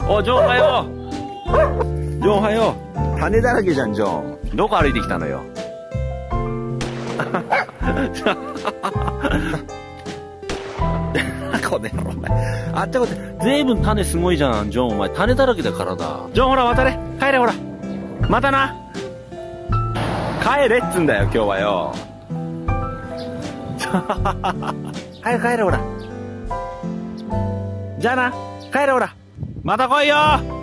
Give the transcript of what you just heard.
ジョンおはよう。ジョンおはよう。種だらけじゃん、ジョン。どこ歩いてきたのよ。こねお前。あっちゃこって、ずいぶん種すごいじゃん、ジョン。お前、種だらけだからだ。ジョンほら、渡れ。帰れ、ほら。またな。帰れっつんだよ、今日はよ。早く帰れ、ほら。じゃあな。帰れ、ほら。また来いよ。